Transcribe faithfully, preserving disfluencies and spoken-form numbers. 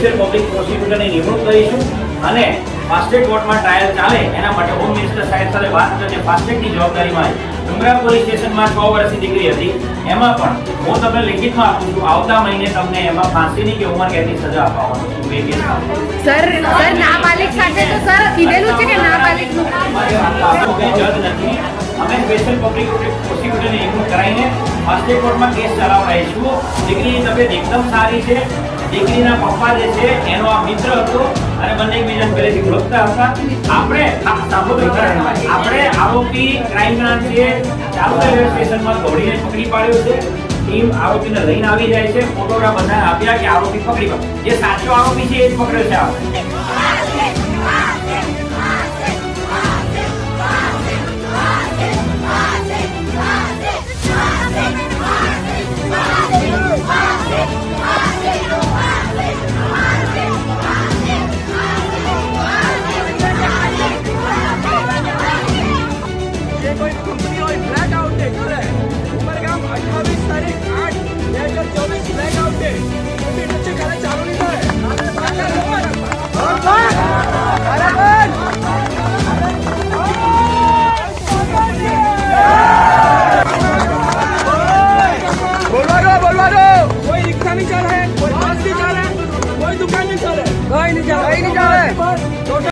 Special public પ્રોસિક્યુટરની નિમણૂક કરીશું અને ફાસ્ટ ટ્રેક કોર્ટમાં ટ્રાયલ ચાલે એના માટે હોમ મિનિસ્ટર સાહેબ સાથે વાત કરીને ફાસ્ટ ટ્રેકની જવાબદારીમાં ડુંગરા પોલીસ સ્ટેશનમાં છ વર્ષની દીકરી હતી, એમાં પણ હું તમને લિખિતમાં આપું છું, આવતા મહિને તમને એમાં ફાંસીની કે ઉંમરકેદની સજા આપવાનો છું બે કેસમાં. સર સર નાબાલિગ સાથે તો સર કીધેલું છે કે નાબાલિગનું જજ નથી, અમે સ્પેશિયલ પબ્લિક પ્રોસિક્યુટરની નિમણૂક કરાવીને ફાસ્ટ ટ્રેક કોર્ટમાં કેસ ચલાવડાવીશું. દીકરીની તબિયત એકદમ સારી છે. દીકરીના પપ્પા જે છે એનો આ મિત્ર હતો અને બંને એકબીજાને પહેલેથી ઓળખતા હતા. આપણે આપણે આરોપી ક્રાઇમ બ્રાન્ચ છે ચાલુકા રેલવે સ્ટેશનમાં દોડીને પકડી પાડ્યો છે. ટીમ આરોપીને લઈને આવી જાય છે, ફોટોગ્રાફ બધા આપ્યા કે આરોપી પકડી પાડ્યો. જે સાચો આરોપી છે એ જ પકડ્યો છે આપણે.